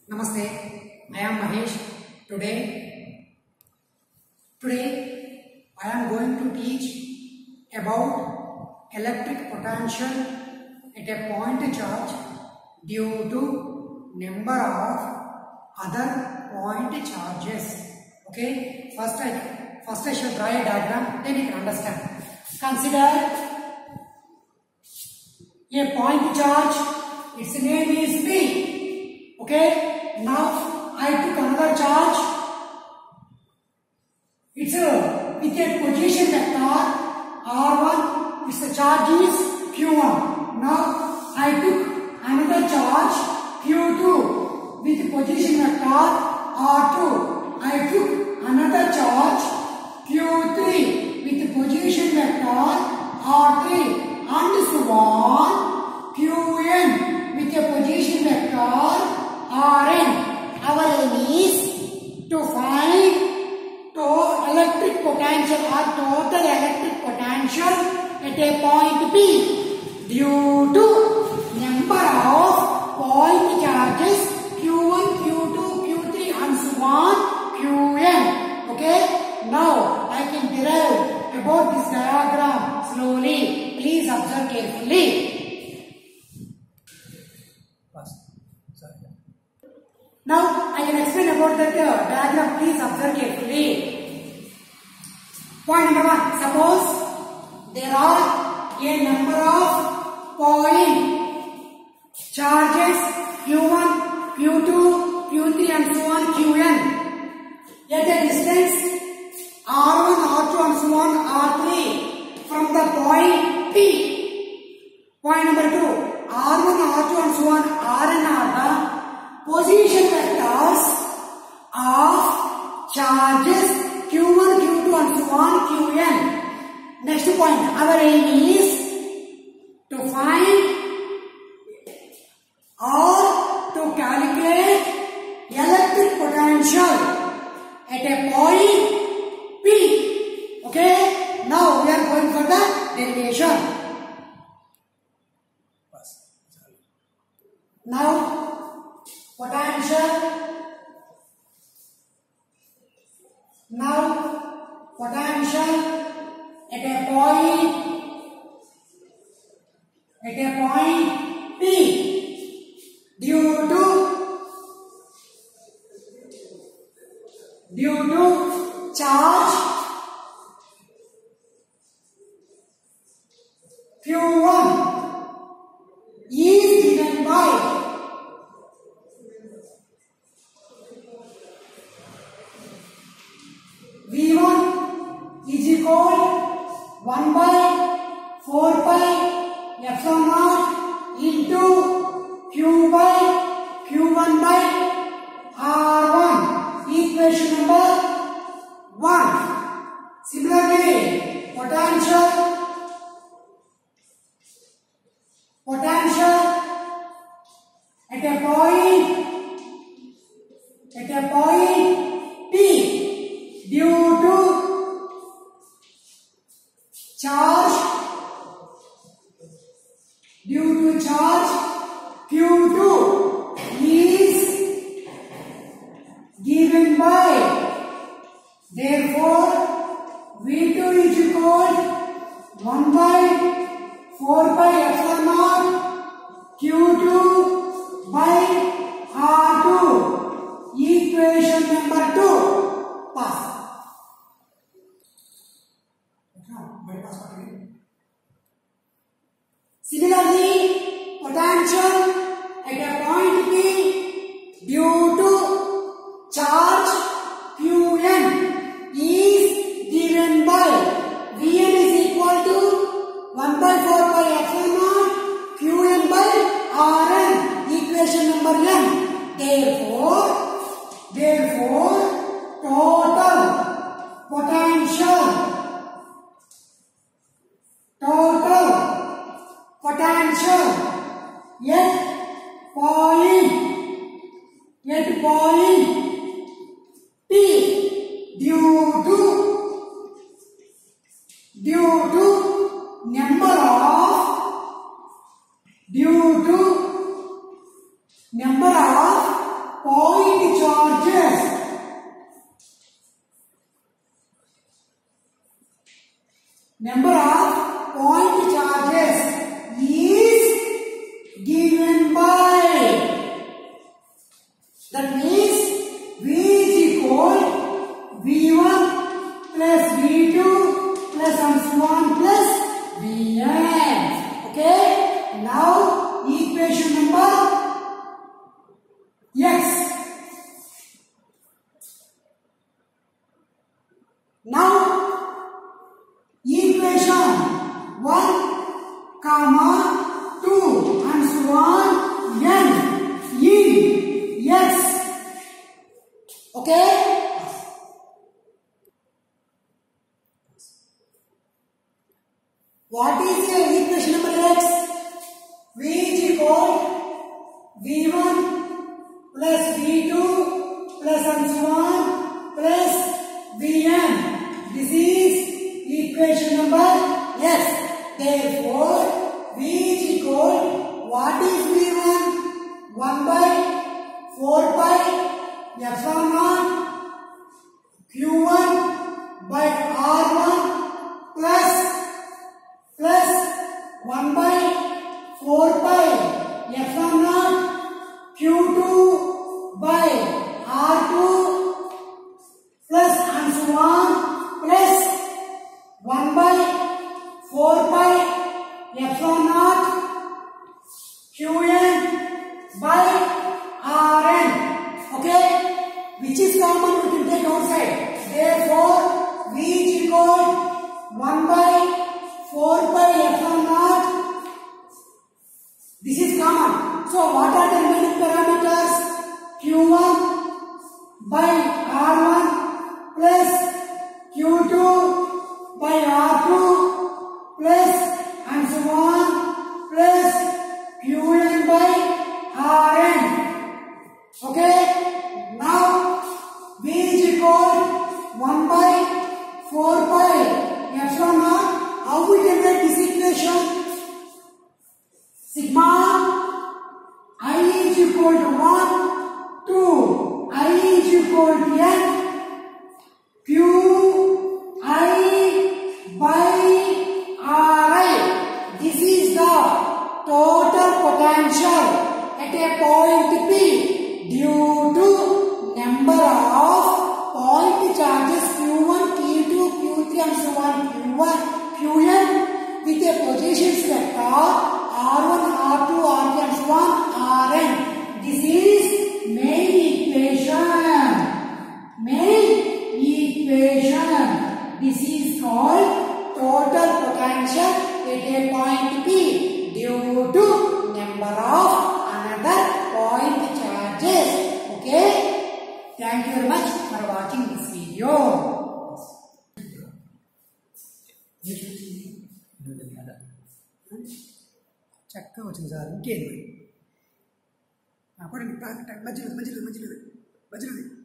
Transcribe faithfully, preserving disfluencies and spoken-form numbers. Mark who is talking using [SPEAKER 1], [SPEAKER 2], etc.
[SPEAKER 1] Namaste, I am Mahesh. Today, today I am going to teach about electric potential at a point charge due to number of other point charges. Okay, first I first I should draw a diagram, then you can understand. Consider a point charge, its name is P. Okay. Now I took another charge. It's a with a position vector R one. Its charge is Q one. Now I took another charge Q two with position vector R two. I took another charge Q three with position vector R three and so on. Q n with a position vector Rn. Our aim is to find to electric potential or total electric potential at a point P due to number of point charges Q one, Q two, Q three and so on Qn. Okay. Now I can derive about this diagram slowly. Please observe carefully. Now I can explain about that uh, diagram. Please observe carefully. Point number one. Suppose there are a number of point charges Q one, Q two, Q three and so on Qn at a distance R one, R two and so on R three from the point P. Point number two. R one, R two and so on Rn are the position vectors of charges Q one, Q two and so on Qn. Next point, our aim is to find or to calculate electric potential at a point P. Okay, now we are going for the derivation. Now potential, now potential at a point, at a point P due to, due to charge Q one is given by V one is equal one by four pi epsilon naught into Q by Q one by R one. Equation number one. Similarly, potential, potential at a point, at a point P due to charge, due to charge Q two is given by, therefore V two is equal one by four pi epsilon naught Q two by R two. Equation number two. Pass. Similarly, potential at a point P due to charge Qn is given by Vn is equal to one by four pi epsilon naught Qn by Rn. Equation number n. Therefore, therefore total potential, total potential at point, at point P due to, due to number of, due to number of point charges. Number of point charges is given by, that means V is equal V one plus V two plus and so on plus V n. Okay. Now equation number X. Now equation one comma two and so on n in X. Okay. What is the equation number X? V is equal V one plus V two plus and so on plus V n. This is equation number X. Therefore, V is equal, what is V one? one by four pi epsilon naught Q one by R one plus plus one by four pi epsilon naught Q two by R two plus and so on plus one by four pi epsilon naught Q n by R n. Okay, which is common we can take outside. Therefore, V is equal one by four pi epsilon naught. This is common. So what are the remaining parameters? Q one by R one plus Q two by R two plus and so on plus Q n by R n. Okay. Now V is equal one by four pi epsilon naught. How we can write this equation? Sigma I is equal to one to I is equal to n Q I by R I. This is the total potential at a point P due to number of point charges Q one, Q two, Q three and so on Q one, Q n with a positions vector R one, R two, R three and so on R n. This is main equation. Main equation. This is called total potential at a point P due to number of another point charges. Okay. Thank you very much for watching this video. చక్కగా వచ్చింది sir ఇంకేంటి మధ్యలో మధ్యలో మధ్యలో మధ్యలో